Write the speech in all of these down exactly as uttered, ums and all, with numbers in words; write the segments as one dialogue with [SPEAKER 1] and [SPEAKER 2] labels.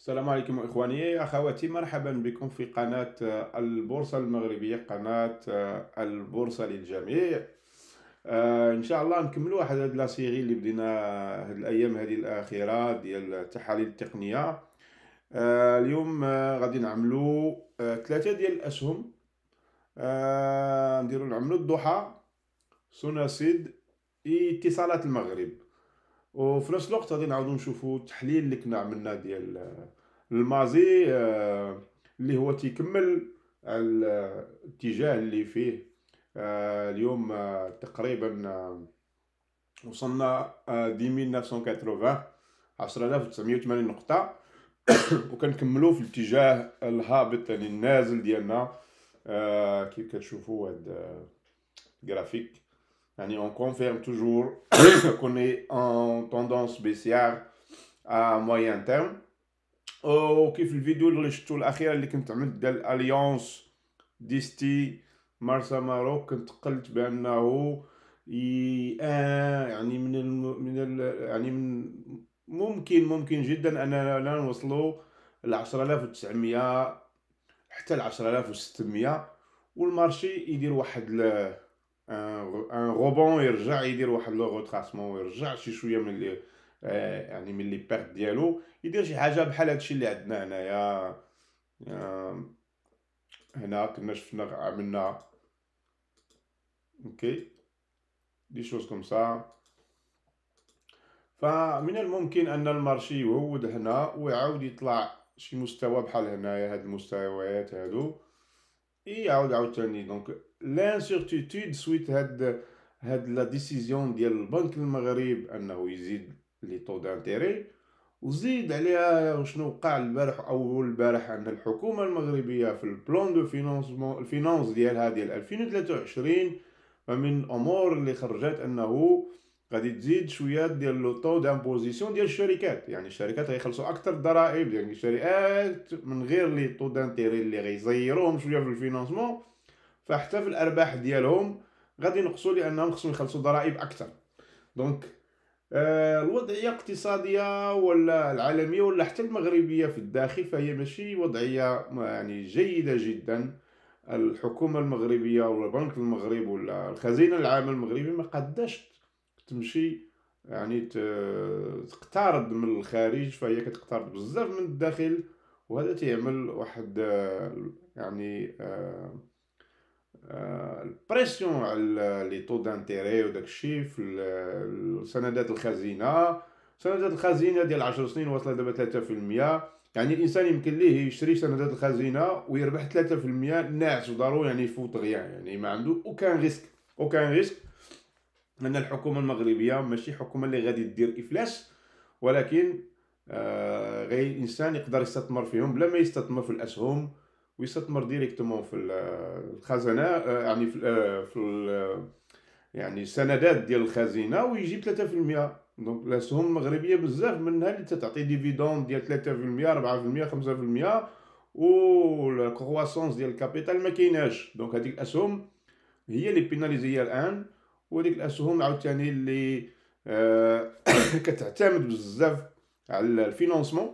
[SPEAKER 1] السلام عليكم إخواني أخواتي، مرحبا بكم في قناة آه، البورصة المغربية، قناة آه، البورصة للجميع. آه، إن شاء الله نكملوا واحد هاد لاسيغي اللي بدينا هاد الأيام هذه الأخيرة ديال التحاليل التقنية. آه، اليوم آه، غادي نعملوا آه، ثلاثة ديال الأسهم. آه، نديروا نعملوا الضحى، سوناسيد، اتصالات المغرب. وفي نفس الوقت غادي نعاودو نشوفو التحليل اللي كنا عملنا ديال آه، المازي، آه، اللي هو تيكمل على الاتجاه اللي فيه. آه، اليوم آه، تقريبا آه، وصلنا دي ميل نوف سون كاتروفان، عشرة آلاف وتسعمية وثمانين نقطة. وكنكملوا في الاتجاه الهابط، يعني النازل ديالنا. آه، كيف كتشوفوا هاد الجرافيك، يعني on confirme toujours qu'on est en tendance baissière à moyen terme. وكيف الفيديو اللي شفتو الاخيره اللي كنت عملت ديال اليونس ديستي مارسا ماروك، كنت قلت بانه ي... آه يعني من الم... من ال... يعني من ممكن ممكن جدا اننا لا نوصلوا ل عشرة آلاف وتسعمية حتى ل عشرة آلاف وستمية، والمارشي يدير واحد ل... ان روبون، يرجع يدير واحد لو روتراسمون، ويرجع شي شويه من اللي آه يعني من لي بيرت ديالو، يدير شي حاجه بحال هادشي اللي عندنا هنايا. آه، هنا كنا شفنا عملنا اوكي دي شوز كوم سا. فمن الممكن ان المارشي يهود هنا ويعاود يطلع شي مستوى بحال هنايا، هاد المستويات هادو يعاود عاوتاني. دونك لانسيرتيتود سويت هاد هاد لا ديسيزيون ديال البنك المغرب انه يزيد لي طو دانتيري، وزيد عليها شنو وقع البارح او البارح، ان الحكومه المغربيه في البلان دو فينانسمون الفينانس ديالها ديال ألفين وثلاثة وعشرين، فمن الامور اللي خرجت انه غادي تزيد شويه ديال لو طو دامبوزيسيون ديال الشركات. يعني الشركات غيخلصوا اكثر ضرائب، يعني الشركات من غير لي طو دانتيري اللي غيزيروهم شويه في الفينانسمون، فحتى في الارباح ديالهم غادي ينقصوا لانهم خصهم يخلصوا ضرائب اكثر. دونك آه، الوضعيه الاقتصاديه ولا العالميه ولا حتى المغربيه في الداخل فهي ماشي وضعيه يعني جيده جدا. الحكومه المغربيه ولا بنك المغرب ولا الخزينه العامه المغربي ما قاداش تمشي، يعني تقترض من الخارج، فهي كتقترض بزاف من الداخل. وهذا تيعمل واحد آه، يعني آه، آه، البريسيون على لي طو دانتيري وداك الشيء في ال- سندات الخزينه. سندات الخزينه ديال عشر سنين واصله دابا ثلاثة في المية. يعني الانسان يمكن ليه يشري سندات الخزينه ويربح ثلاثة في المية ناعس وضروري، يعني يفوت غيان، يعني ما عنده اوكان ريسك. اوكان ريسك ان الحكومه المغربيه ماشي حكومه اللي غادي دير افلاس، ولكن آه غير الانسان يقدر يستثمر فيهم بلا ما يستثمر في الاسهم، ويستثمر ديريكتومون في ال- الخزانه، آه يعني في ال في ال يعني السندات ديال الخزينه، ويجيب ثلاثة في المية. دونك الاسهم المغربيه بزاف منها اللي تتعطي ديفيدوند ديال ثلاثة في المية أربعة في المية خمسة في المية، والكرواسونس ديال الكابيتال ما كايناش. دونك هذيك الاسهم هي اللي بيناليزيه الان. وديك الاسهم عاوتاني اللي آه كتعتمد بزاف على الفينانسمون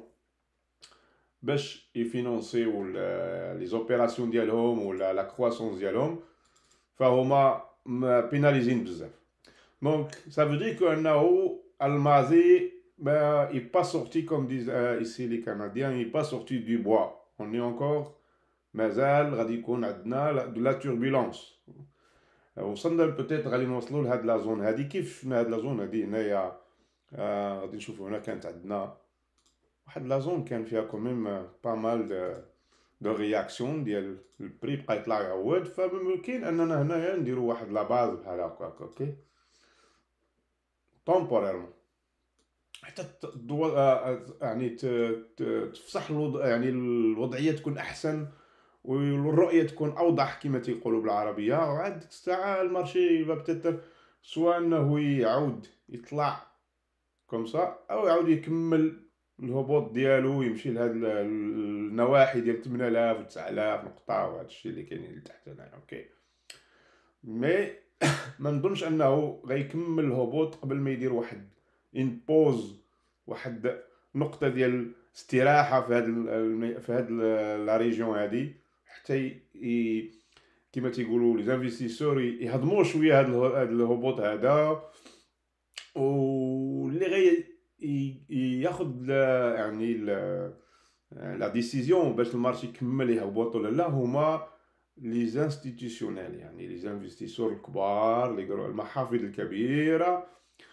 [SPEAKER 1] باش يفينونسيو لي زوبيراسيون ديالهم ولا لا كرواسونس ديالهم، فهما بيناليزين بزاف. دونك ça veut dire qu'anao المازي bah, il pas sorti comme disent euh, ici les Canadiens, il pas sorti du bois. On est encore مازال غادي يكون عندنا de la turbulence. وصلنا بوتيت غادي نوصلوا لهاد لا زون هادي. كيف شفنا هاد لا زون هادي هنايا؟ آه غادي نشوفوا هنا كانت عندنا واحد لا زون كان فيها كوميم با مال دو دو رياكسيون ديال البري بقى يطلع يعوض، فممكن اننا هنايا نديروا واحد لا باز بحال هكاك اوكي طومبوريرمون، حتى الضو... آه يعني ت... ت... تفصح الوضع، يعني الوضعيه تكون احسن والرؤيه تكون اوضح كما تيقولوا بالعربيه. وعاد ديك الساعه المارشي يبقى بتتر سواء انه يعاود يطلع كوم سا او يعاود يكمل الهبوط ديالو ويمشي لهاد ال- النواحي ديال ثمانية آلاف و تسعة آلاف نقطه، وهذا الشيء اللي كاينين لتحت هنايا اوكي. مي ما نظنش انه غيكمل الهبوط قبل ما يدير واحد ان بوز، واحد نقطه ديال استراحه في هاد الم... في هاد لا ريجيون هادي، حتى ي... كما تيقولوا لي زانفيستيسور يهضموا شويه هاد هاد الهبوط هذا، واللي غي ياخذ يعني لا ديسيزيون باش المارشي يكمل يهبط ولا لا هما لي زانستيتيسيونيل، يعني لي زانفيستيسور الكبار اللي يقروا المحافظ الكبيره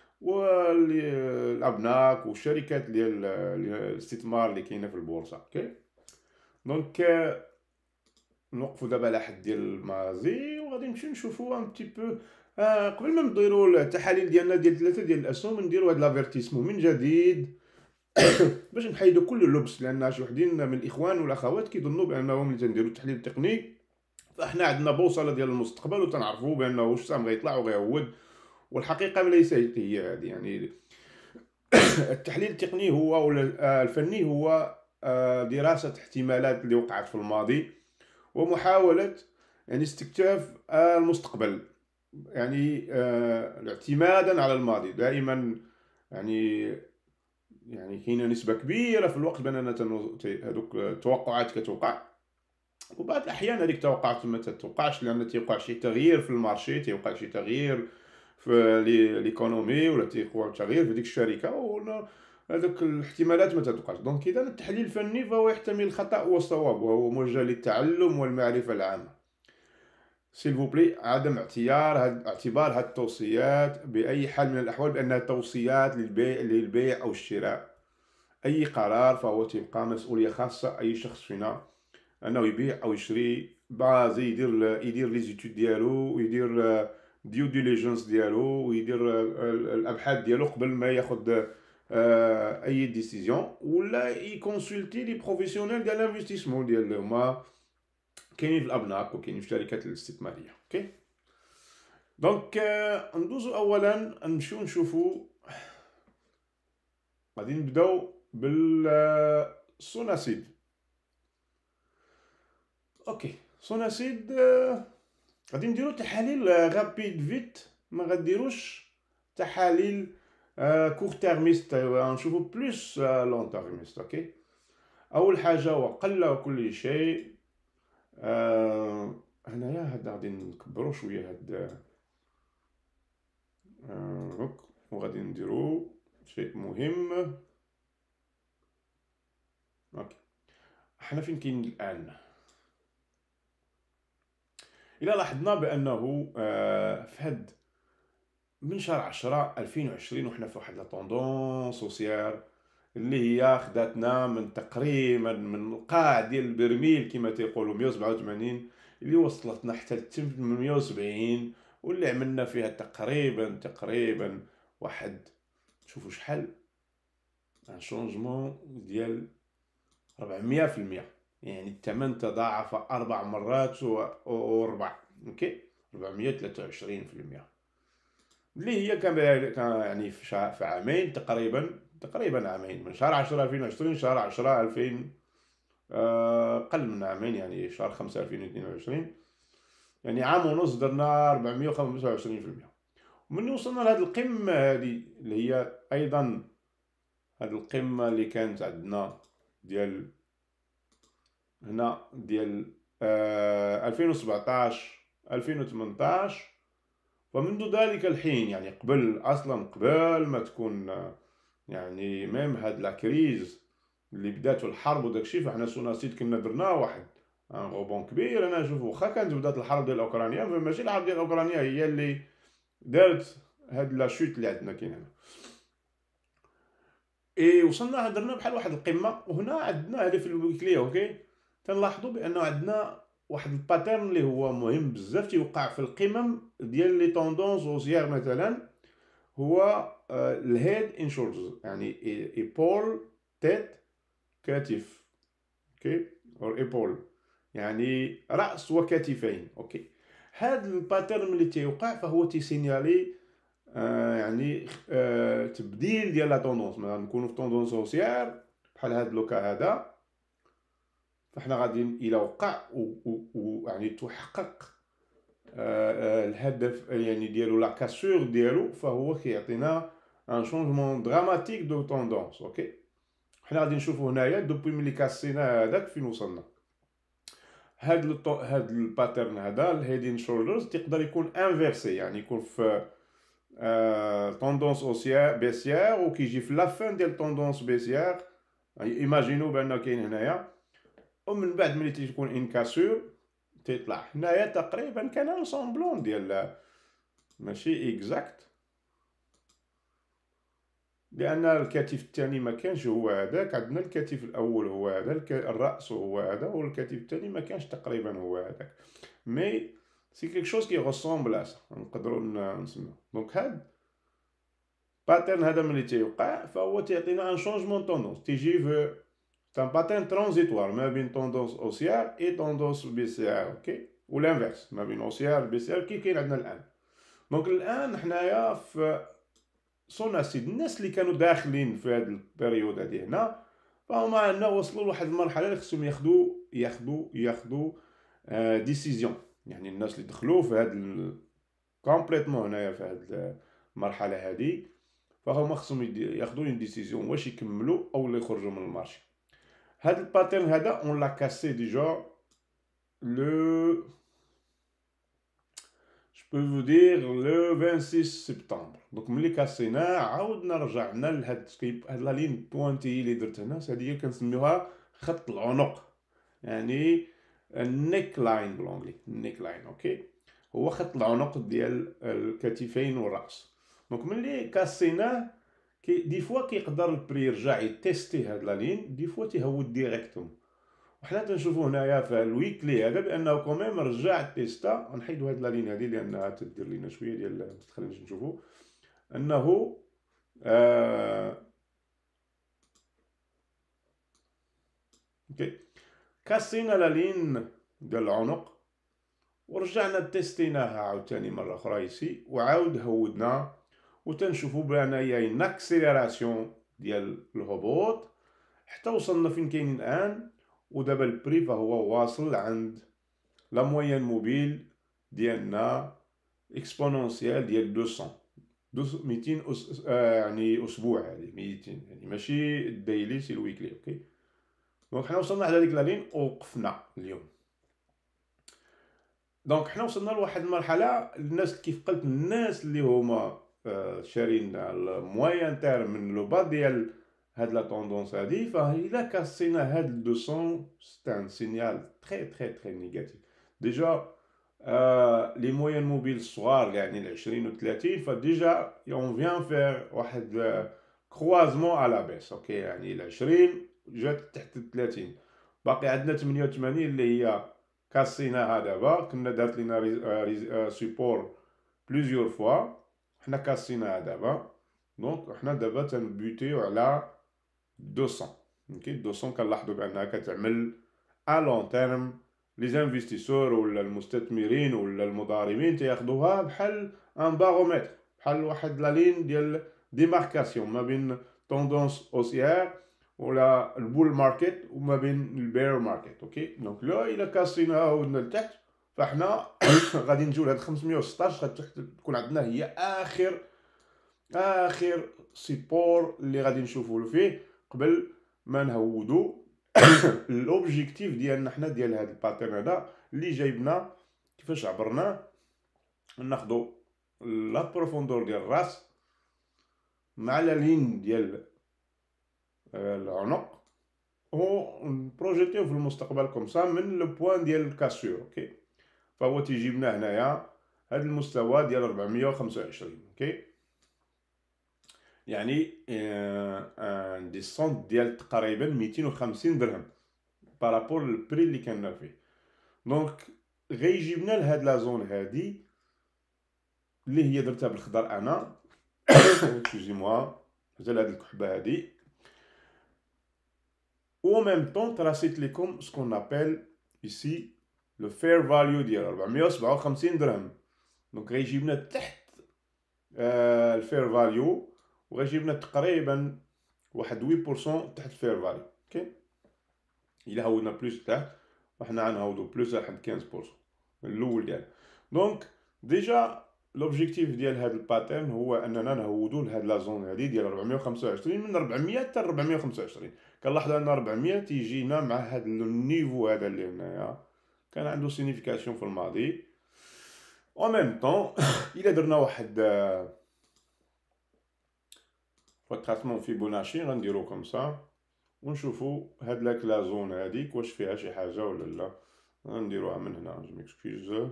[SPEAKER 1] والابناك والشركات ديال الاستثمار اللي كاينه في البورصه. اوكي دونك نوقفوا دابا على حد ديال المازي وغادي نمشيو نشوفوا ان بتي بو آه قبل ما نديروا التحاليل ديالنا ديال ثلاثه ديال الاسهم نديروا هاد لافيرتيسمون من جديد باش نحيدوا كل اللبس، لان شي وحدين من الاخوان والاخوات كيظنوا بانهم اللي تنديروا التحليل التقني فاحنا عندنا بوصله ديال المستقبل وتنعرفوا بانه واش السهم غيطلع وغيهود، والحقيقه ليست هي هذه. يعني التحليل التقني هو ولا الفني هو دراسه احتمالات اللي وقعت في الماضي ومحاوله يعني استكشاف المستقبل، يعني اعتمادا على الماضي دائما. يعني يعني كاينه نسبه كبيره في الوقت باننا هذوك التوقعات كتوقع، وبعض الاحيان هذيك التوقعات ما تتوقعش لان تيوقع شي تغيير في المارشي، تيوقع شي تغيير في ليكونومي ولا تيوقع تغيير في ديك الشركه وهذوك الاحتمالات ما تتوقعش. دونك اذا التحليل الفني فهو يحتمل الخطا والصواب وهو موجه للتعلم والمعرفه العامه. سيل بلي عدم اعتيار هاد اعتبار هاد التوصيات باي حال من الاحوال بانها توصيات للبيع للبيع او الشراء. اي قرار فهو تبقى مسؤوليه خاصه اي شخص فينا انه يبيع او يشري بازي يدير يدير لي زيتود ديالو ويدير ديو ديليجنس ديالو ويدير الابحاث ديالو قبل ما ياخذ اي ديسيزيون، ولا يكونسلتي لي بروفيسيونيل ديال الانفستيسمون ديال هما كاينين في الابناك وكاينين في الشركات الاستثماريه. اوكي دونك ندوزو اولا نمشيو نشوفو، غادي نبداو بالسوناسيد. اوكي سوناسيد غادي نديرو تحاليل غابيد فيت، ما غاديروش تحاليل كور تيرميست، نشوفو بلوس لون تيرميست. اوكي اول حاجه هو قل كل شيء. آه هنايا هاد غادي نكبرو شويه هاد هاك آه وغادي نديرو شيء مهم. اوكي حنا فين كاين الان؟ الى لاحظنا بانه آه في هاد من شهر عشرة ألفين وعشرين وحنا في واحد لا طوندونس سوسيال اللي هي خداتنا من تقريبا من القاع ديال البرميل كما تيقولوا مية وسبعة وثمانين اللي وصلتنا حتى ل ثمانمية وسبعين، واللي عملنا فيها تقريبا تقريبا واحد شوفوا شحال ان شونجمون ديال أربعمية في المية، يعني الثمن تضاعف اربع مرات وربع. اوكي أربعمية وثلاثة وعشرين في المية اللي هي كان يعني في عامين تقريبا تقريبا عامين من شهر عشرة ألفين وعشرين شهر عشرة ألفين آه قل من عامين يعني شهر خمسة ألفين واثنين وعشرين، يعني عام ونص درنا أربعمية وخمسة وعشرين في المية. ومن وصلنا لهاد القمة هذه اللي هي أيضا هاد القمة اللي كانت عندنا ديال هنا ديال آه ألفين وسبعطاش ألفين وثمنطاش، ومنذ ذلك الحين يعني قبل أصلا قبل ما تكون يعني ميم هاد لا كريز اللي بدات في الحرب وداكشي، فحنا سوناسيد كنا درنا واحد ان غوبون كبير. انا نشوف واخا كانت بدات الحرب ديال اوكرانيا ماشي الحرب ديال اوكرانيا هي اللي دارت هاد لا شوت اللي عندنا كاين هنا. اي وصلنا درنا بحال واحد القمه، وهنا عندنا هذا في الويكلي اوكي تنلاحظوا بانه عندنا واحد الباترن اللي هو مهم بزاف تيوقع في القمم ديال لي طوندونس اوزيير. مثلا هو الهيد ان شولدرز، يعني ايبول تيت كتف. اوكي اور ايبول يعني راس وكتفين. اوكي هاد الباترن اللي تيوقع فهو تيسينيالي آه يعني آه تبديل ديال لا طوندونس. مثلا نكونوا في طوندونس اوسيير بحال هاد لوكا هذا، فاحنا غادي الى وقع ويعني تحقق آه الهدف يعني ديالو لا كاسور ديالو، فهو كيعطينا ان شونجمون دراماتيك دو طوندونس. اوكي حنا غادي نشوفو هنايا دوبوي ملي كاسينا هذاك فين وصلنا. هاد الطو... هاد الباترن هذا الهيدين شولدرز تقدر يكون انفيرسي، يعني يكون في توندونس اوسيير بيسيير وكيجي في لافان ديال توندونس بيسيير. ايماجينو بان كاين هنايا، ومن بعد ملي تيكون ان كاسور تيطلع هنايا تقريبا كان ان سامبلون ديال، ماشي اكزاكت، لان الكتف الثاني ما كانش هو هذاك. عندنا الكتف الاول هو هذا، الك... الراس هو هذا، والكتف الثاني ما كانش تقريبا هو هذاك. مي سي كيك شوز كي غوسومبل ا سا، نقدروا نسميو. دونك هاد باترن هذا ملي تيوقع فهو تيعطينا ان شونجمون توندونس، تيجي في ان باترن ترانزيتوار ما بين توندونس اوسيار اي توندونس بيسيار، اوكي، والانفيرس ما بين اوسيار بيسيار كي كاين عندنا الان. دونك الان حنايا في سوناسيد، الناس اللي كانوا داخلين في هذه البيريود هذه هنا فهما عندنا وصلوا لواحد المرحله اللي خصهم ياخذوا ياخذوا ياخذوا آه ديسيزيون. يعني الناس اللي دخلوا في هذا كومبليتمون هنايا في هذه المرحله هذه فهما خصهم ياخذوا اون ديسيزيون واش يكملوا او لا يخرجوا من المارشي. هذا الباترن هذا اون لا كاسي ديجا لو je peux vous dire le vingt-six septembre. دونك ملي كاسيناه عاودنا رجعنا لهاد هاد لا لين بوانتي اللي درت هنا، هذه هي كنسميوها خط العنق، يعني النيك لاين بالونجلي، النيك لاين اوكي، هو خط العنق ديال الكتفين والراس. دونك ملي كاسيناه كي دي فوا كيقدر البري يرجع يتيستي هاد لا لين، دي فوا تيهود ديريكتوم. وحنا تنشوفو هنايا في الويكلي هذا بانه كوميم رجع تيستا. غنحيدو هاد لا لين هادي لانها تدير لينا شويه ديال ما تخليناش نشوفو انه آه اوكي كاسينا لا لين ديال العنق ورجعنا تيستيناها عاوتاني مره اخرى يسي، وعاود هودنا وتنشوفو بان هي ان اكسيليراسيون ديال الهبوط حتى وصلنا فين كاينين الان. ودابا البري فهو واصل عند لا موين موبيل ديالنا اكسبونونسيال ديال ميتين ميتين أس... آه يعني اسبوع، هذه ميتين يعني ماشي الديلي سي الويكلي اوكي. دونك حنا وصلنا على ديك لا لين ووقفنا اليوم. دونك حنا وصلنا لواحد المرحله، الناس كيف قلت الناس اللي هما آه شارين الموين تيرم من لو با ديال هاد لا طوندونس هادي، فإلا كاسينا هاد ميتين سي ان سينيال تري تري تري نيجاتيف. ديجا آه لي موين موبيل الصغار يعني العشرين و ثلاثين فديجا اون فيان فير واحد آه كروازمون على بيس اوكي، يعني العشرين جات تحت الثلاثين، باقي عندنا ثمانية وثمانين اللي هي كاسيناها دابا. كنا دارت لينا ريز سيبور بليزيور فوا، حنا كاسيناها دابا. دونك حنا دابا تنبوتيو على ميتين اوكي. ميتين كنلاحظوا بانها كتعمل ا لون تيرم. لي زانفيستيسور ولا المستثمرين ولا المضاربين تياخذوها بحال ان بارومتر، بحال واحد لا لين ديال ديماركاسيون ما بين توندونس اوسيير ولا البول ماركت وما بين البير ماركت اوكي. دونك لا الا كاسيناها ودنا لتحت فاحنا غادي نجيو لهاد خمسمية وستاش غتكون عندنا هي اخر اخر سيبور اللي غادي نشوفوا فيه قبل ما نهودو الاوبجيكتيف ديالنا حنا ديال هذا الباترن هذا اللي جايبنا كيفاش عبرناه. ناخذوا لا بروفوندور ديال الراس مع لا لين ديال العنق ونبروجيتيو في المستقبل كومسا من لو بوين ديال الكاسور اوكي. فهو تيجيبنا هنايا هذا المستوى ديال أربعمية وخمسة وعشرين اوكي، يعني ان ديسونت ديال تقريبا ميتين وخمسين درهم بارابور للبري اللي كنا فيه. دونك غيجيبنا لهاد لا زون هادي اللي هي درتها بالخضر انا اكسكوزي-moi مازال هاد الكحبه هادي، و ميم طون تراسيت لكم سكون ابل ايسي لو فير فاليو ديال أربعمية وسبعة وخمسين درهم. دونك غيجيبنا تحت آه الفير فاليو، وغيجيبنا تقريبا واحد ثمانية بالمية تحت الفير فاليو اوكي. الا هودنا بلوس تحت وحنا غنهودو بلوس لحد خمسة بالمية الاول ديالها. دونك ديجا لوبجيكتيف ديال هاد الباترن هو اننا نهودو لهاد لا زون هادي ديال ربعمية وخمسة وعشرين من ربعمية حتى ربعمية وخمسة وعشرين. كنلاحظوا ان ربعمية تيجينا مع هاد النيفو هذا اللي هنايا كان عنده سينيفيكاسيون في الماضي. او ميم طون الا درنا واحد ريتراسمون فيبوناشي غنديرو كوم سا ونشوفو هاد لاك لا زون هاديك واش فيها شي حاجه ولا لا. غنديروها من هنا جو ميكسكوز.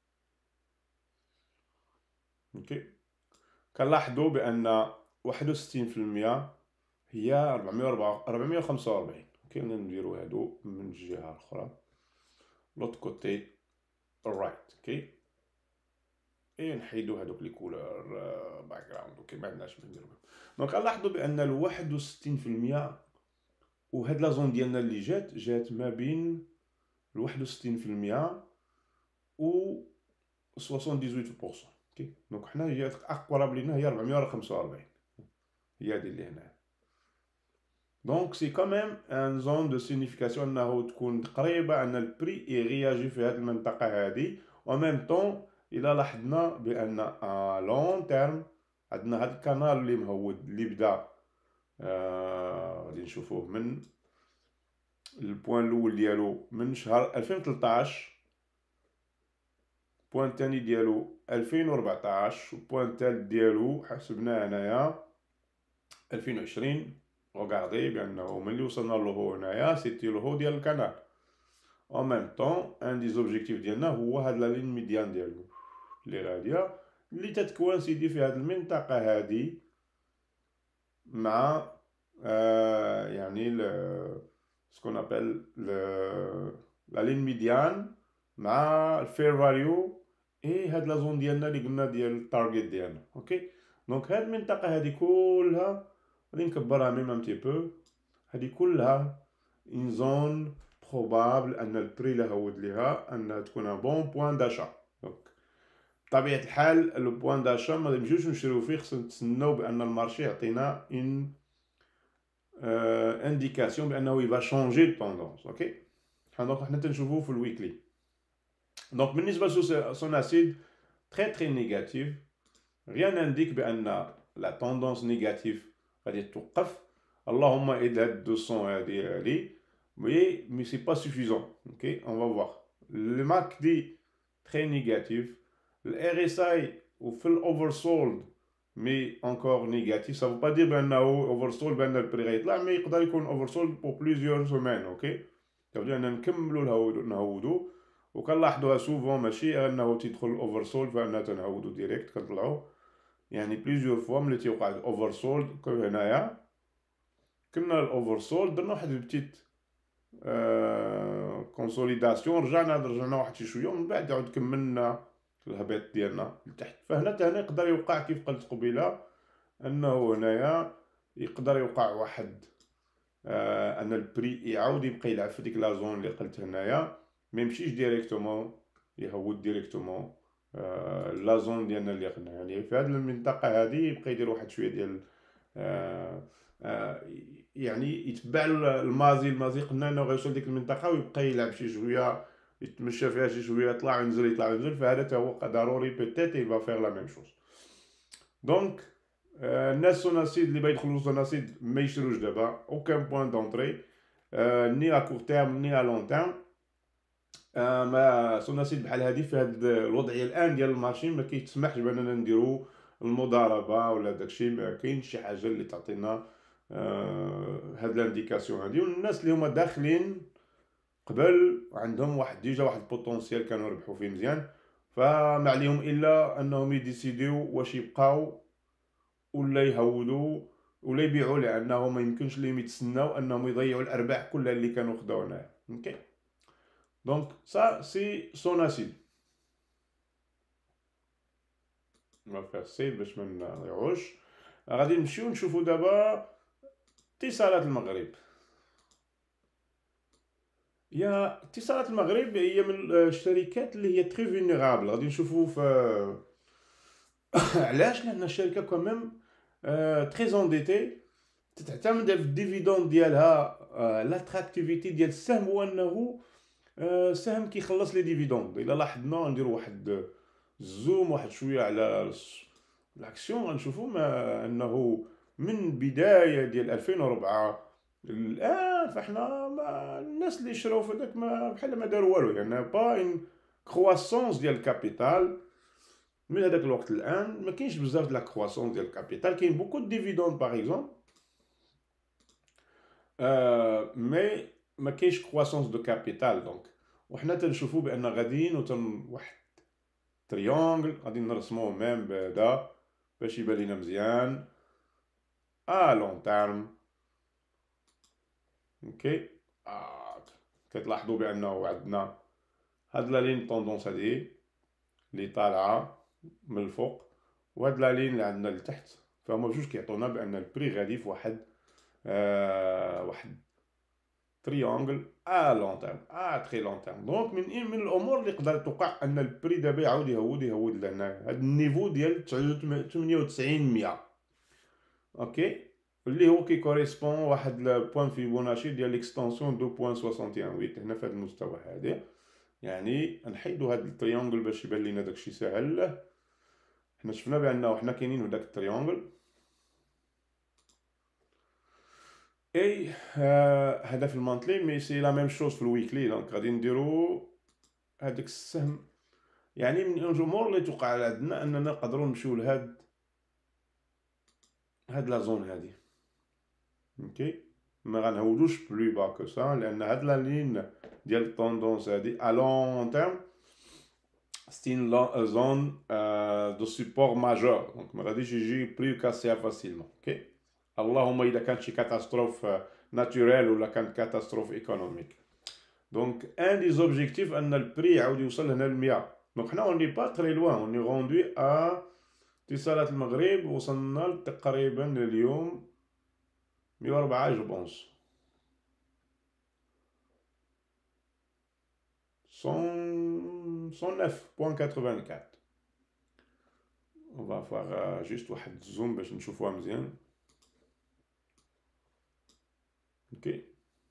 [SPEAKER 1] اوكي كنلاحظوا بان واحد وستين في المية هي ربعمية وخمسة وأربعين. اوكي نديرو هادو من الجهه الاخرى لوط كوتي الرايت. اوكي اي نحيدو هادوك لي كولور باك جراوند. اوكي ما عندناش ما نديرو. دونك غنلاحظوا بان ال واحد وستين في المية وهاد لا زون ديالنا اللي جات جات ما بين ال واحد وستين في المية و سبعة وثمانين بالمية. اوكي دونك حنا هي اقرب لينا هي ربعمية وخمسة وأربعين هي هادي اللي هنا. دونك سي كوميم ان زون دو سينيفيكاسيون انه تكون قريبه ان البري يرياجي في هاد المنطقه هادي. و ميم طون الى لاحظنا بان ا لون تيرم عندنا هاد الكانال اللي مهود اللي بدا غادي آه نشوفوه من البوان الاول ديالو من شهر ألفين وثلاثطاش، البوان الثاني ديالو ألفين وأربعطاش، والبوان الثالث ديالو حسبناه هنايا ألفين وعشرين. وغاردي بانه ملي وصلنا له هنايا سيتي لو ديال الكانال. او ميم طون ان دي زوبجيكتيف ديالنا هو هاد لا لين ميديان ديالو اللي غاديه اللي تتكوانسيدي في هاد المنطقه هادي مع آه يعني سكون ابل لا لين ميديان مع الفير فاليو اي هاد لا زون ديالنا اللي قلنا ديال التارجت ديالنا. اوكي دونك هاد المنطقه هادي كلها غادي نكبرها ميم ان تي بو. هادي كلها اون زون بروبابل ان البري اللي هود ليها انها تكون ان بون بوان داشا. دونك بطبيعه الحال لو بوان داشا ما نمشيوش نشريو فيه، خصنا نتسناو بان المارشي يعطينا اون انديكاسيون بانه يبا شونجي التوندونس. اوكي دونك حنا تنشوفو في الويكلي. دونك بالنسبه لسوناسيد تري تري نيجاتيف، rien n'indique بان لا توندونس نيجاتيف غادي توقف. اللهم اذا هاد مئتين هادي هادي مي مي سي با سوفيزون. اوكي اون فا فوار لي ماك دي تري نيجاتيف. الار اس اي وفي الاوفر سولد مي انكور نيجاتيف. سا فو با دير بانه اوفر سولد بان البري غيطلع، مي يقدر يكون اوفر سولد بور بليزيور سومان. اوكي تبدا ان نكملوا نهودو نهودو وكنلاحظوها سوفون ماشي انه تيدخل الاوفر سولد فانا تنهودو ديريكت كنطلعو. يعني بليزيور فوا ملي تيوقع الاوفر سولد كو هنايا كنا الاوفر سولد درنا واحد البتيت آه كونسوليداسيون رجعنا رجعنا واحد شي شويه ومن بعد عاود كملنا الهبط ديالنا لتحت. فهنا حتى هنا يقدر يوقع كيف قلت قبيله انه هنايا يقدر يوقع واحد آه ان البري يعاود يبقى يلعب في ديك لا زون اللي قلت هنايا ما يمشيش ديريكتومون يهود ديريكتومون آه لا زون ديالنا اللي قلنا. يعني في هذه المنطقه هذه يبقى يدير واحد شويه ديال آه آه يعني يتبع المازي. المازي قلنا انه غيوصل ديك المنطقه ويبقى يلعب شي شويه يتمشى فيها شي شويه يطلع وينزل يطلع وينزل. فهذا تا هو ضروري بيتيت يبا فيغ لا ميم شوز. دونك آه الناس سوناسيد اللي بيدخلوا سوناسيد ما يشروش دابا اوكان بوان دونطري آه ني ا كور تيرم ني ا لون تيرم. آه ما سوناسيد بحال هادي في هاد الوضعيه الان ديال المارشي ما كيتسمحش باننا نديرو المضاربه ولا داكشي. ما كاينش شي حاجه اللي تعطينا آه هاد لانديكاسيون هادي. والناس اللي هما داخلين قبل عندهم واحد ديجا واحد البوتونسيال كانوا ربحوا فيه مزيان، فما عليهم الا انهم يديسيديو واش يبقاو ولا يهودوا ولا يبيعوا، لانه ما يمكنش ليهم يتسناو انهم يضيعوا الارباح كلها اللي كانوا خداو هنايا. اوكي دونك سا سي سوناسيد. ما فيها سيف باش ما نضيعوش. غادي نمشيو نشوفو دابا اتصالات المغرب. يا اتصالات المغرب هي من الشركات اللي هي تري فينيرابل. غادي نشوفو في علاش، لان الشركه كوميم تري زونديتي تعتمد في الديفيدوند ديالها. لاتراكتيفيتي ديال السهم هو انه سهم كيخلص لي ديفيدوند. الا لاحظنا نديرو واحد الزوم واحد شويه على الاكسيون غنشوفوا ما انه من بدايه ديال ألفين وأربعة الان فاحنا ما الناس اللي شراو في هذاك ما بحال ما داروا والو يعني با ان كرواسونس ديال الكابيتال من هذاك الوقت الان ما كاينش بزاف ديال لا كرواسونس ديال الكابيتال كاين بوكو دو ديفيدوند باغ اكزومبل آه مي ما كاينش كرواسونس دو كابيتال دونك وحنا تنشوفوا بان غاديين وتن واحد تريونغل غادي نرسموه ميم بهذا باش يبان لينا مزيان ا لون تيرم اوكي آه. كتلاحظوا بانه عندنا هاد لا لين طوندونس هادي اللي طالعه من الفوق وهاد لا لين اللي عندنا لتحت فهما بجوج كيعطونا بان البري غادي في واحد آه واحد تريونغل ا لون تيرم ا تري لون تيرم دونك من إيه من الامور اللي يقدر توقع ان البري دابا يعاود يهود يهود لهنا هاد النيفو ديال ثمانية وتسعين مية اوكي اللي هو كي كوريسبون واحد البوان فيبوناشي ديال ليكستونسيون اثنين فاصلة واحد وستين هنا في هذا المستوى هذا يعني نحيدوا هاد التريونغل باش يبان لينا داكشي ساهل حنا شفنا بانه حنا كاينين في داك التريونغل اي آه هذا في المونتلي مي سي لا ميم شوز في الويكلي دونك غادي نديرو هذاك السهم يعني من الامور اللي توقع عندنا اننا نقدروا نمشيو لهاد هاد لا زون هادي اوكي ما غنهودوش بلو با كو سا لان هاد لا لين ديال الطوندونس هادي ا لون تيرم سي ان زون دو سيبور ماجور دونك ما غاديش يجي بلو كاسيها فاسيلمون اوكي اللهم اذا كانت شي كاتاستروف ناتوريل ولا كانت كاتاستروف ايكونوميك دونك ان دي زوبجيكتيف ان البري يعاود يوصل هنا ل مية دونك حنا اوني با تري لوان اوني روندوي ا اتصالات المغرب وصلنا تقريبا اليوم مية وأربعة جو بونس مية وتسعة فاصلة ثمانية وثمانين on va faire juste واحد زوم باش نشوفوها مزيان اوكي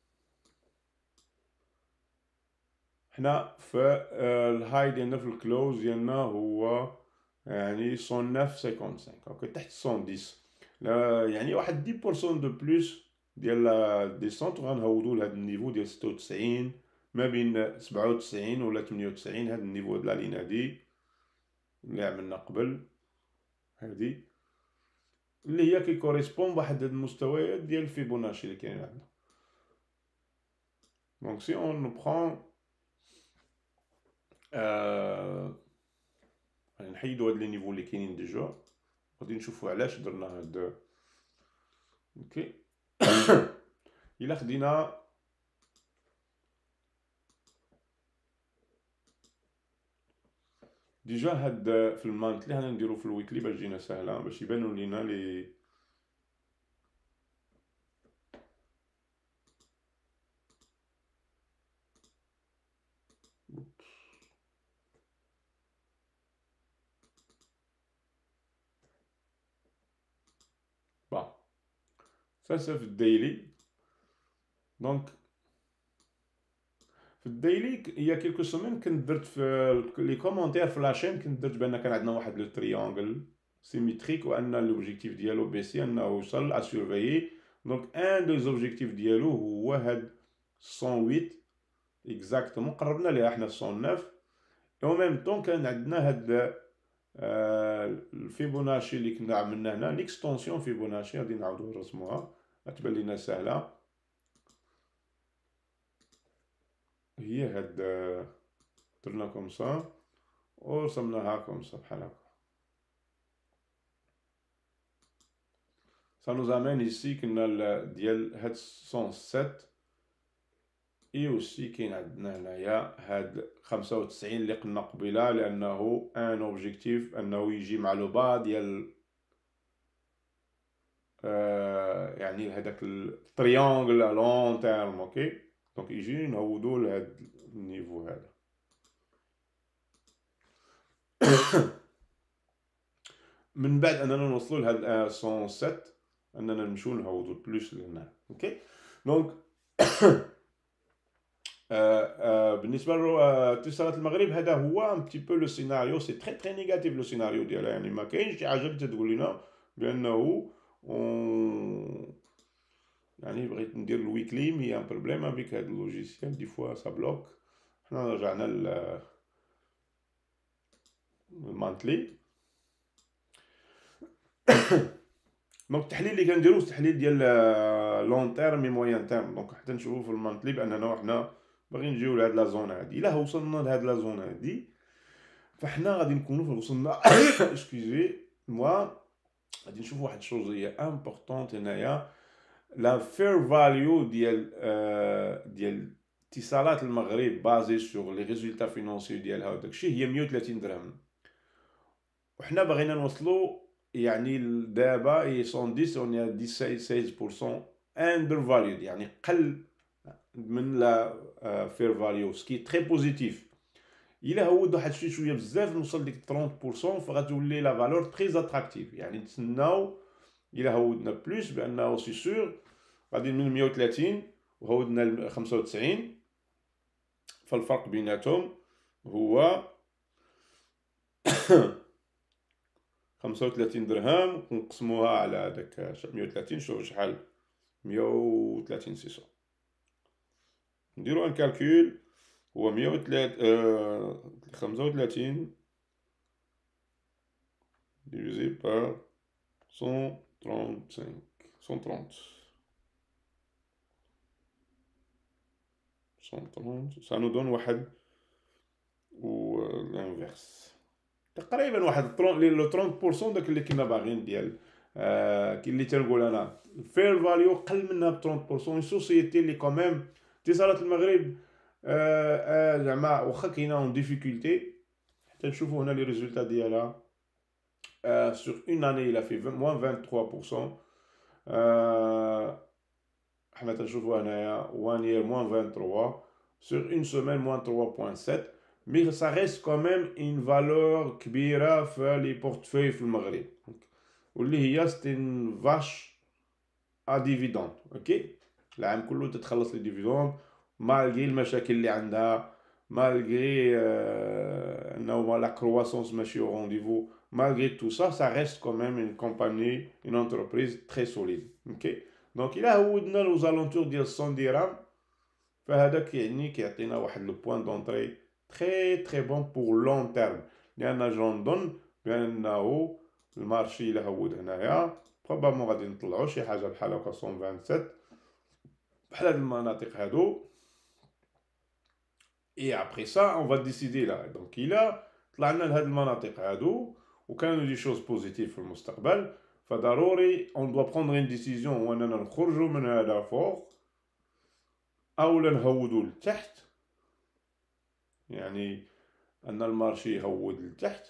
[SPEAKER 1] حنا في الهاي ديالنا في الكلوز ديالنا هو يعني مية وتسعة فاصلة خمسة وخمسين اوكي تحت مية وعشرة يعني واحد عشرة بالمية دو بلوس ديال ديسونت غنهودو لهاد النيفو ديال ستة وتسعين ما بين سبعة وتسعين ولا ثمانية وتسعين هاد النيفو د لا لين هادي اللي عملنا قبل هادي اللي هي كي كوريسبون بواحد المستويات ديال فيبوناشي اللي كاين عندنا دونك سي اون برون آه غادي نحيدو هاد لي نيفو اللي كاينين ديجا غادي نشوفو علاش درنا هاد اوكي الا خدينا ديجا هاد في المانتلي هنا نديرو في الويكلي باش جينا سهله باش يبانو لينا لي با سا سا في الديلي دونك في الديلي هي كيلكو سومين كنت درت في لي كومونتير في لاشين كنت درت بان كان عندنا واحد لو تريونغل سيميتريك وان لوبجيكتيف ديالو بي سي انه يوصل ا سورفيي دونك ان دو زوبجيكتيف ديالو هو هاد مية وثمانية اكزاكتومون قربنا ليها حنا مية وتسعة او ميم طون كان عندنا هاد الفيبوناشي اللي كنا عملنا هنا ليكستونسيون فيبوناشي غادي نعاودو نرسموها غتبان لينا سهله هي هاد درنا كوم سا ورسمناها كوم سا بحال هكا ça nous amène ici كنا ديال هاد مية وسبعة اي اوسي كاين عندنا هنايا هاد خمسة وتسعين اللي قلنا قبيله لانه ان اوبجيكتيف انه يجي مع لو با ديال آه يعني هذاك التريونغل لون تيرم اوكي دونك يجي نهودو لهاد النيفو هذا من بعد اننا نوصلوا لهاد مية وسبعة اننا نمشيو نهودو بلوس لهنا اوكي دونك بالنسبه لاتصالات المغرب هذا هو ان بتي بو لو سيناريو سي تري تري نيجاتيف لو سيناريو ديالها يعني ما كاينش شي حاجه اللي تقول لنا بانه يعني بغيت ندير الويكلي مي ان بروبليم افيك هاد اللوجيسيال دي فوا سا بلوك حنا رجعنا للمانتلي دونك التحليل اللي كنديرو التحليل ديال لون تيرم مي موين تيرم دونك حتى نشوفو في المانتلي باننا حنا باغي نجيو لهاد لا زون هادي الا وصلنا لهاد لا زون هادي فحنا غادي نكونو وصلنا اسكوزي موا غادي نشوفو واحد الشوز هي امبورطونت هنايا لا فير فاليو ديال آه ديال اتصالات المغرب بازي سور لي ريزولتا فينونسيو ديالها وداكشي هي مية وثلاثين درهم وحنا باغينا نوصلو يعني دابا اي سون ديس اون ستة عشر اندر فاليو يعني قل من لا فير فاليو سكي تري بوزيتيف الا هود واحد شويه شويه بزاف نوصل ديك ثلاثين بالمية فغتولي لا فالور تري اتراكتيف يعني نتسناو الا هودنا بلوس بانه سي سور غادي من مية وثلاثين وهودنا ل خمسة وتسعين فالفرق بيناتهم هو خمسة وثلاثين درهم ونقسموها على هذاك مية وثلاثين شوف شحال مية وثلاثين سيسو نديرو ان كالكول هو مية وثلاثين آه خمسة وثلاثين divisé par cent trente-cinq cent trente cent trente ça nous donne واحد و l'inverse تقريبا واحد لو ثلاثين بالمية داك اللي كنا باغيين ديال آه كي اللي تنقول انا فير فاليو قل منها ب ثلاثين بالمية سوسيتي اللي كوميم اتصالات المغرب آه آه زعما واخا كاينه اون ديفيكولتي حتى نشوفوا هنا لي ريزولتا ديالها آه سور اون اني الى في موان ثلاثة وعشرين بالمية آه حنا تنشوفوا هنايا وان يير موان ثلاثة وعشرين سور اون سيمين موان ثلاثة فاصلة سبعة مي سا ريست كوميم اون فالور كبيره في لي بورتفوي في المغرب واللي هي ستي ان فاش ا ديفيدوند اوكي العام كله تتخلص لي ديفيدوند مالغي المشاكل اللي عندها مالغي euh, انه لا كرواسونس ماشي او رونديفو malgré tout ça ça reste quand même une compagnie une entreprise très solide اوكي دونك الا هودنا لو زالونتور ديال مية درهم فهذاك يعني كيعطينا واحد لو بوين دونطري تري تري بون بور لون تيرم لان جنظن بانه المارشي الا هود هنايا بروبابمون غادي نطلعو شي حاجه بحال هكا مية وسبعة بحال هاد المناطق هادو اي ابري سا اون فا ديسيدي لا دونك الا طلعنا لهاد المناطق هادو وكانوا دي شوز بوزيتيف في المستقبل فضروري اون دوا بروندر اون ديسيزيون هو اننا نخرجوا من هذا فوق او نهودوا لتحت يعني ان المارشي يهود لتحت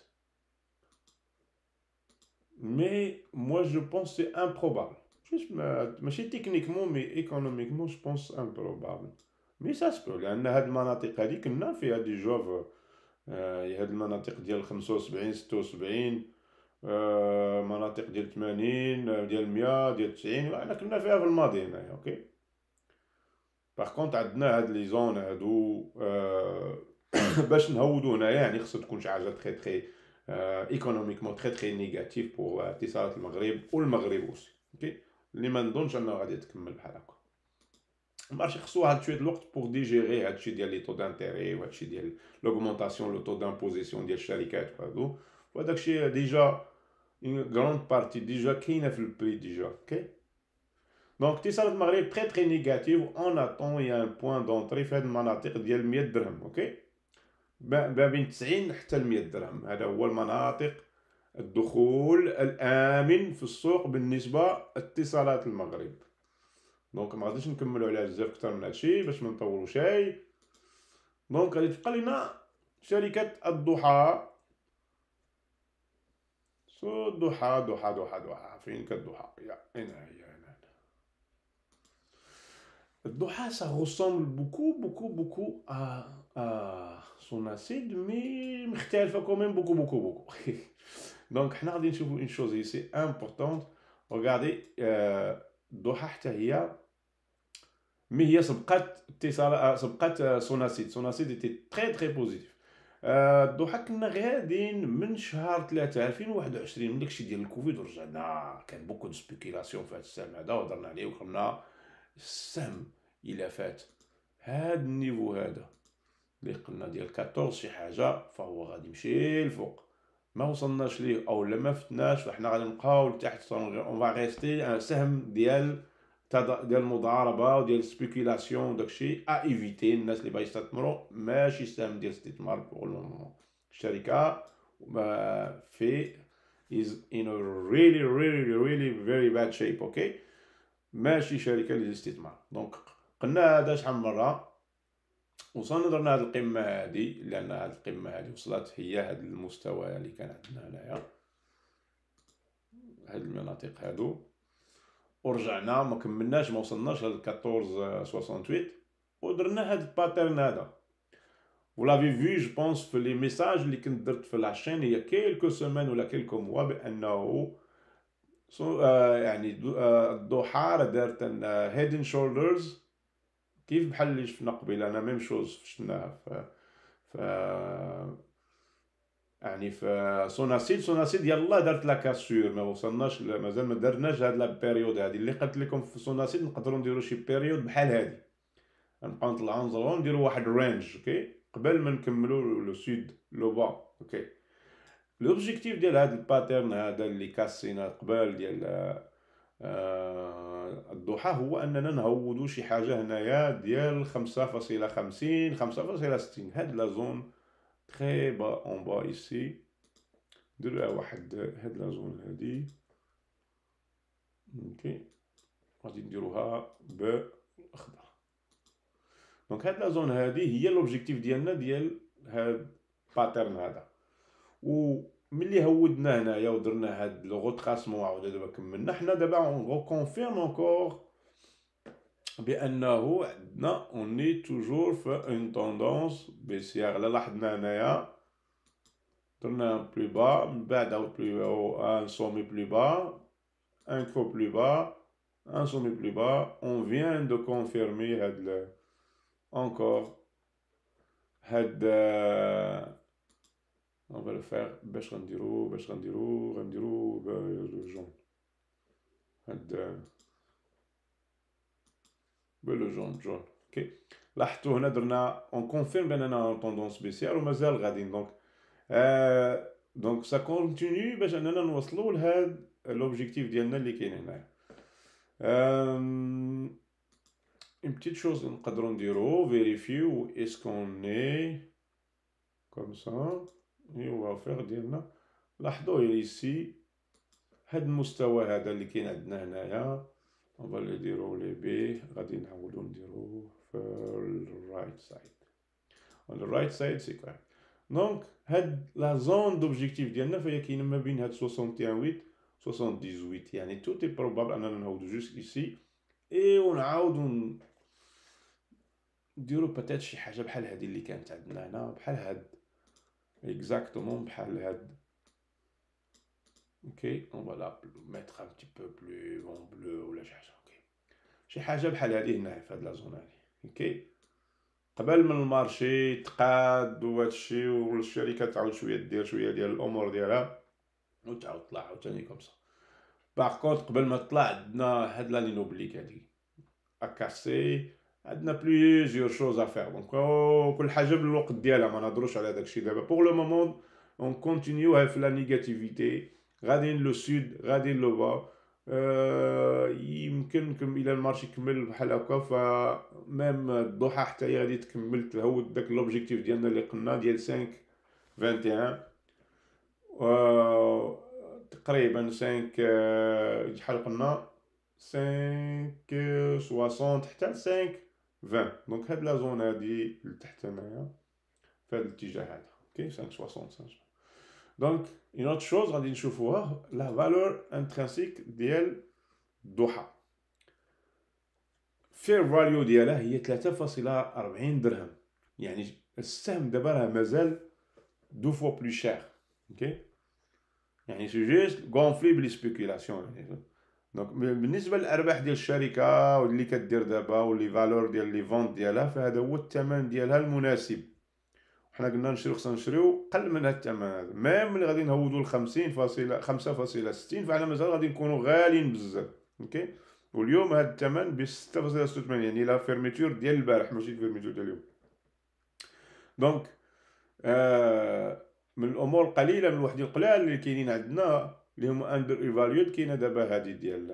[SPEAKER 1] مي موا جو بونس سي امبروبابل جوست ماشي تكنيكمون مي ايكونوميكمون جو بونس امبروبابل مي سا سبو لان هاد المناطق هادي كنا فيها دي جوف آه هاد المناطق ديال خمسة وسبعين ستة وسبعين آه مناطق ديال ثمانين ديال مية ديال تسعين انا كنا فيها في الماضي هنايا اوكي باغ كونط عندنا هاد لي زون هادو آه باش نهودو هنايا يعني خصها تكون شي حاجه تري تري ايكونوميكمون تري تري نيجاتيف بور اتصالات المغرب والمغرب اوسي اوكي اللي ما نظنش انه غادي تكمل بحال هكا المارشي خصو واحد شويه الوقت بور ديجيري هادشي ديال لي طو دانتيري وهادشي ديال لوغمونطاسيون لو طو دامبوزيسيون ديال الشركات وهادو وهداكشي ديجا اون غراند بارتي ديجا كاينه في البري ديجا اوكي دونك اتصالات المغرب تري تري نيجاتيف اون اتون يا ان بوين دونطري في هاد المناطق ديال مية درهم اوكي ما بين تسعين حتى مية درهم هذا هو المناطق الدخول الامن في السوق بالنسبه لاتصالات المغرب دونك ما غاديش نكملوا عليها بزاف اكثر من هادشي باش ما نطولوا شي دونك غادي تبقى لنا شركه الضحى سو الضحى ضحى ضحى ضحى فين كالضحى يا هنا هي هنا الضحى ça ressemble beaucoup beaucoup beaucoup à à son acide mais مختلفه quand même beaucoup beaucoup beaucoup دونك حنا غادي نشوفوا une chose ici importante regardez الضحى حتى هي مي هي سبقات اتصال سبقات سوناسيد سوناسيد ايتي تري تري بوزيتيف. الضحى كنا غاديين من شهر ثلاثة ألفين وواحد وعشرين من داكشي ديال الكوفيد ورجعنا كان بوكو دو سبيكيلاسيون في هذا السهم هذا وهضرنا عليه وقلنا السهم الى فات هاد النيفو هذا اللي قلنا ديال أربعطاش شي حاجه فهو غادي يمشي الفوق. ما وصلناش ليه او لا ما فتناش فاحنا غادي نبقاو لتحت اون فا ريستي سهم ديال ديال المضاربه وديال السبيكيلاسيون وداكشي ا ايفيتي. الناس اللي باغي يستثمروا ماشي سهم ديال الاستثمار بوغ المومون. الشركه في is in a really really really very bad shape. اوكي ماشي شركه للاستثمار. دونك قلنا هذا شحال من مره وصلنا درنا هاد القمه هادي لان هاد القمه هادي وصلت هي هاد المستوى اللي كان عندنا هنايا هاد المناطق هادو ورجعنا ما كملناش ما وصلناش لل أربعطاش ثمانية وستين ودرنا هاد الباترن هذا. ولافي في جو بونس في لي ميساج اللي كنت درت في لاشين هي كيلكو سيمين ولا كيلكو موا بانه يعني الضحى راه دارت هيد اند شولدرز كيف بحال اللي شفنا قبيله. انا ميم شوز شفناها في ف يعني في سوناسيد سوناسيد يلاه دارت لا كاسور ما وصلناش مازال ما درناش هاد لا بيريود هادي اللي قلت لكم في سوناسيد. نقدروا نديروا شي بيريود بحال هادي نبقاو نطلعوا نزرعوا نديروا واحد رينج اوكي قبل ما نكملوا لو سود لو با. اوكي لوبجيكتيف ديال هاد الباترن هذا اللي كاسينا قبل ديال آه الضحى هو اننا نهودوا شي حاجه هنايا ديال خمسة فاصلة خمسين خمسة فاصلة ستين. هاد لا زون تري با اون با ايسي نديروا واحد هاد لا زون هادي اوكي غادي نديروها بالاخضر. دونك هاد لا زون هادي هي لوبجيكتيف ديالنا ديال هاد الباترن هذا. و ملي هودنا هنايا ودرنا هاد لو غوتراسمون عاود دابا كملنا حنا دابا اون غوكونفيرم اونكور بانه عندنا اوني توجور في اون طوندونس بيسيير. لا لاحظنا هنايا درنا بلو با من بعد عاود بلو هو ان سومي بلو با ان كرو بلو با ان سومي بلو با. اون فيان دو كونفيرمي هاد اونكور هاد on va le faire باش غنديرو باش غنديرو غنديرو لو جون هاد بلو جون جون. اوكي لاحظتوا هنا درنا اون كونفيرم باننا طوندونس بيسير ومازال غاديين. دونك آه دونك سا كونتينيو باش اننا نوصلوا لهاد لوبجيكتيف ديالنا اللي كاين هنايا. اون بتيت شوز نقدروا نديرو فيريفيو اسكون ني كوم سا اي هو فيغ ديالنا. لاحظوا ايسي هاد المستوى هذا اللي كاين عندنا هنايا اون فا نديرو لي بي غادي نعاودو نديرو في الرايت سايد on the right side سي كوريكت. دونك هاد لا زون دوبجيكتيف ديالنا فهي كاينه ما بين هاد واحد وستين سبعة وثمانين يعني تو تي بروبابل اننا نهودو جوست ايسي اي ونعاودو نديرو باتيت شي حاجه بحال هادي اللي كانت عندنا هنا بحال هاد exactement بحال هاد. اوكي on va la mettre un petit peu plus en bleu ولا شي حاجه. اوكي شي حاجه بحال هادي هنا في هاد لا زون هادي. اوكي قبل من المارشي تقاد وهادشي والشركه تعاود شويه دير شويه ديال الامور ديالها وتعاود تطلع عاوتاني كومسا. باغ كونط قبل ما تطلع عندنا هاد لا لينوبليك هادي اكاسي عندنا بليزيور شوز افير. دونك كل حاجه بالوقت ديالها ما نهضروش على داكشي دابا. بوغ لو مومون اون كونتينيو في لا نيجاتيفيتي غاديين لو سود غاديين لو با. أه يمكنكم الى المارشي كمل بحال هكا ف ميم الضحى حتى هي غادي تكمل تهود داك لوبجيكتيف ديالنا اللي قلنا ديال خمسة واحد وعشرين و تقريبا خمسة شحال قلنا خمسة ستين حتى ل خمسة عشرين. دونك هاد لا زون هادي لتحت هنايا في هاد الاتجاه هذا. اوكي خمسة ستين. دونك اون اوت شوز غادي نشوفوها لا فالور انترينسيك ديال الضحى. فير فاليو ديالها هي ثلاثة فاصلة أربعين درهم يعني السهم دابا راه مازال دو فوا بلو شير. اوكي يعني سي جوست غونفلي بلي سبيكيلاسيون يعني دونك بالنسبه للارباح ديال الشركه واللي كدير دابا واللي فالور ديال لي فونت ديالها، فهذا هو الثمن ديالها المناسب. حنا قلنا نشريو خصنا نشريو قل من هاد الثمن هذا، ميم ملي غادي نهودو ل خمسين فاصلة خمسة فاصلة ستين فحنا مازال غادي نكونو غاليين بزاف. اوكي، واليوم هاد الثمن ب ستة فاصلة ستة وثمانين، يعني لا فيرميتور ديال البارح ماشي الفيرميتور ديال اليوم. دونك آه من الامور القليله من الواحد القلال اللي كاينين عندنا اللي هما اندر ايفاليود، كاينه دابا هذه ديال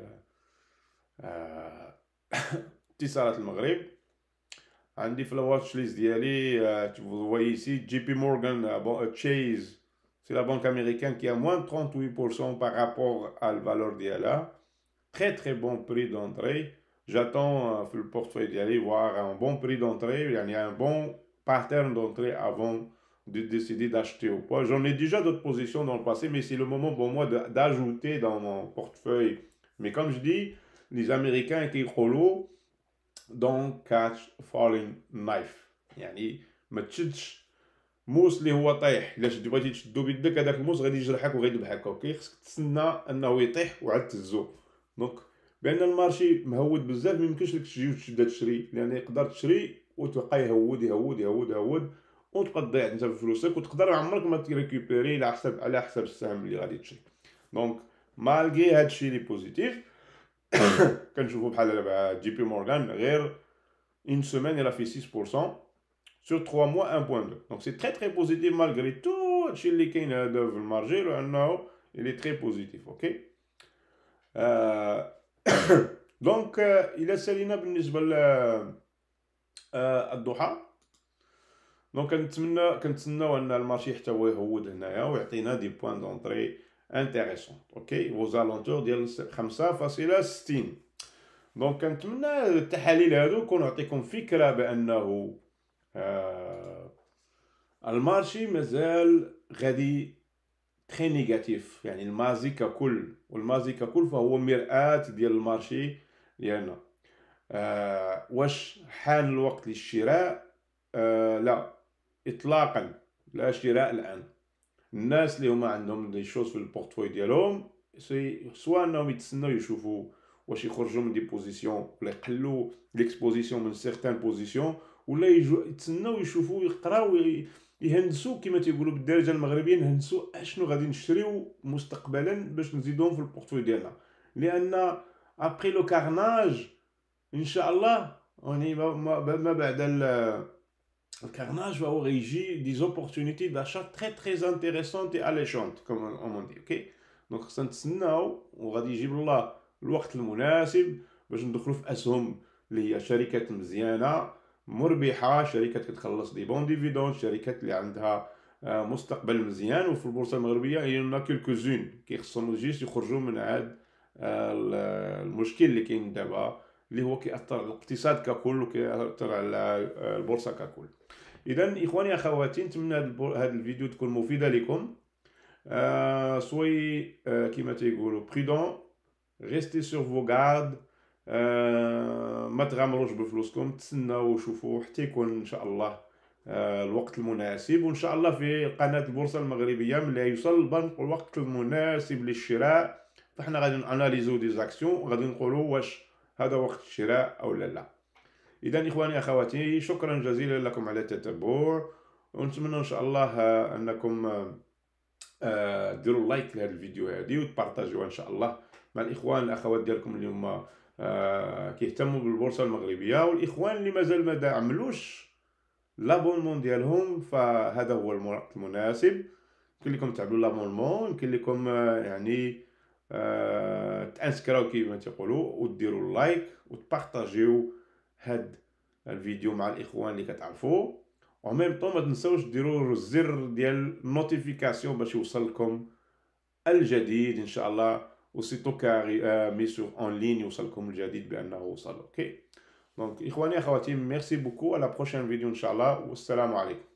[SPEAKER 1] آه اتصالات المغرب. عندي في الواتش ليست ديالي فويسي جي بي مورغان تشيز، سي لا بانك امريكان كي ا موان ثلاثة وثمانين بالمية بارابور على الفالور ديالها. تري تري بون بري دونتري. جاتون في البورتفوي ديالي voir un bon prix d'entrée, يعني un bon pattern d'entrée avant de décider d'acheter ou pas. J'en ai déjà d'autres positions dans le passé, mais c'est le moment pour moi d'ajouter dans mon portefeuille. Mais comme je dis, les Américains qui يقولوا don't catch falling knife، يعني ما تشدش موس اللي هو طايح. الا شدي بغيتي تشدو بيدك هذاك الموس غادي يجرحك وغيذبحك. اوكي، خصك تسنى انه يطيح وعاد تهزو. دونك بان المارشي مهود بزاف ما يمكنش لك تجي وتشد تشري، لان يقدر تشري وتبقى يهود يهود يهود يهود وتبقى تضيع انت في فلوسك، وتقدر عمرك ما تريكوبيري على حسب على حسب السهم اللي غادي تشري. دونك مالغي هادشي لي بوزيتيف كنشوفو بحال دابا جي بي مورغان غير une semaine elle a fait six pour cent sur trois mois un virgule deux. Donc c'est très très positif malgré tout الشيء اللي كاين هذا في المارجي، لانه il est très positif. اوكي دونك الى سالينا بالنسبه ل الضحى، دونك كنتمنى كنتسناو ان المارشي حتى هو يهود هنايا ويعطينا دي بوين دونطري انتريسون. اوكي وزالونتور ديال خمسة فاصلة ستين. دونك كنتمنى التحاليل هادو نكون نعطيكم فكره بانه آه المارشي مازال غادي تري نيجاتيف، يعني المازي ككل، والمازي ككل فهو مرآة ديال المارشي ديالنا. آه واش حان الوقت للشراء؟ آه لا اطلاقا، لا شراء الان. الناس اللي هما عندهم دي شوز في البورتفوي ديالهم سي سوا انهم يتسناو يشوفوا واش يخرجوا من دي بوزيسيون ولا يقلوا ليكسبوزيسيون من سيغتان بوزيسيون، ولا يتسناو يشوفوا يقراو يهندسوا كما تيقولوا بالدارجه المغربيه، نهندسوا اشنو غادي نشريو مستقبلا باش نزيدوهم في البورتفوي ديالنا. لان ابري لو كارناج ان شاء الله يعني ما بعد الكارناج فهو غيجي دي زوبورتونيتي داشا تري تري انتريسونت اي اليشونت كوم اون دي. اوكي دونك خصنا نتسناو وغادي يجيب الله الوقت المناسب باش ندخلوا في اسهم اللي هي شركات مزيانه مربحه، شركات كتخلص دي بون ديفيدون، شركات اللي عندها مستقبل مزيان. وفي البورصه المغربيه يلنا كيلكو زون كيخصهم يجيش يخرجوا من هذا المشكل اللي كاين دابا اللي هو كيأثر على الاقتصاد ككل وكيأثر على البورصه ككل. اذا اخواني اخواتي نتمنى هذا الفيديو تكون مفيده لكم. آه سوي آه كما تيقولوا بريدون، ريستي سور فو غارد، آه ما تغامروش بفلوسكم، تسناو وشوفوا حتى يكون ان شاء الله آه الوقت المناسب. وان شاء الله في قناه البورصه المغربيه ملي يوصل البنك الوقت المناسب للشراء فاحنا غادي ناناليزو دي زاكسيون وغادي نقولوا واش هذا وقت الشراء او لا لا. اذا اخواني اخواتي شكرا جزيلا لكم على التتبع، ونتمنى ان شاء الله انكم آه ديروا لايك لهذا الفيديو هذه وتبارطاجيوها ان شاء الله مع الاخوان الاخوات ديالكم اللي هما آه كيهتموا بالبورصه المغربيه، والاخوان اللي مازال ما عملوش لابونمون ديالهم فهذا هو الوقت المناسب. يمكن لكم تعملوا لابونمون، يمكن لكم آه يعني آه تانسكراو كيما تيقولوا وديروا لايك وتبارطاجيو هاد الفيديو مع الاخوان اللي كتعرفوا، وميم طون ما تنساوش ديروا الزر ديال النوتيفيكاسيون باش يوصل لكم الجديد ان شاء الله، وسيتو كاري آه مي سور اون لين يوصلكم الجديد بانه وصل. اوكي دونك اخواني اخواتي ميرسي بوكو، على بروشين فيديو ان شاء الله، والسلام عليكم.